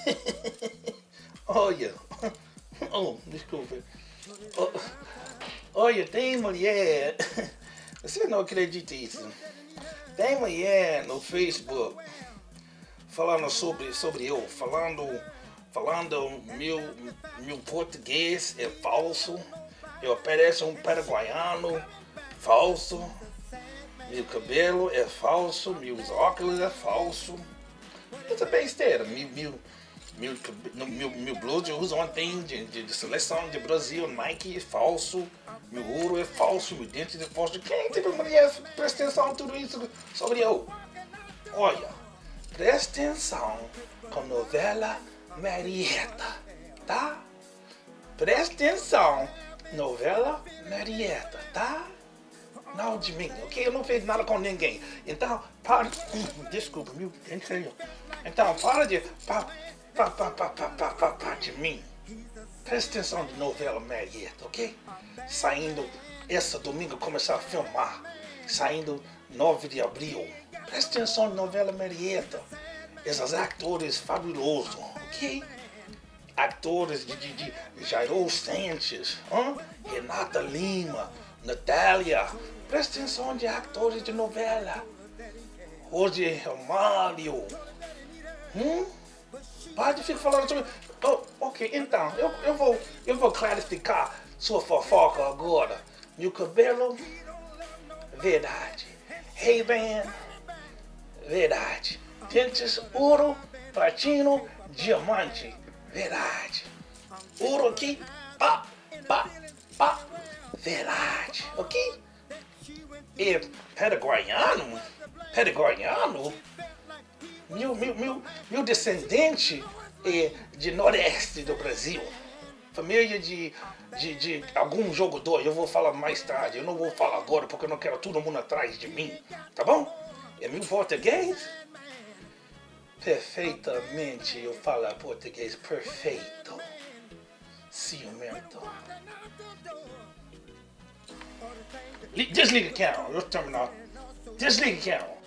Olha, oh, desculpa. Oh, olha, tem mulher, você não acredita nisso. Tem mulher no Facebook falando sobre eu, falando meu português é falso, eu pareço um paraguaiano, falso, meu cabelo é falso, meus óculos é falso. Isso é besteira. Meu blues eu uso ontem de seleção de Brasil, Nike é falso, meu ouro é falso, meu dente é falso. Quem teve mulher presta atenção em tudo isso sobre eu? Olha, presta atenção com a novela Marieta, tá? Presta atenção, novela Marieta, tá? Não de mim, ok? Eu não fiz nada com ninguém. Então, para... Desculpa, meu, em sério. Então, para de... de mim. Presta atenção de novela Marieta, ok? Saindo, esse domingo começar a filmar. Saindo 9 de abril. Presta atenção de novela Marieta. Esses atores fabulosos, ok? Atores de Jairo Sanches, Renata Lima, Natália. Presta atenção de atores de novela. Hoje é Mário. Pode ficar falando sobre... Oh, ok, então, eu vou clarificar sua fofoca agora. Meu cabelo, verdade. Ray-Ban, verdade. Dentes, ouro, platino, diamante, verdade. Ouro aqui, pá, verdade, ok? E paraguaiano, meu descendente é de nordeste do Brasil. Família de algum jogador, eu vou falar mais tarde, eu não vou falar agora porque eu não quero todo mundo atrás de mim, tá bom? É meu português? Perfeitamente, eu falo português perfeito. Ciumento. Desliga o canal, eu vou terminar. Desliga o canal.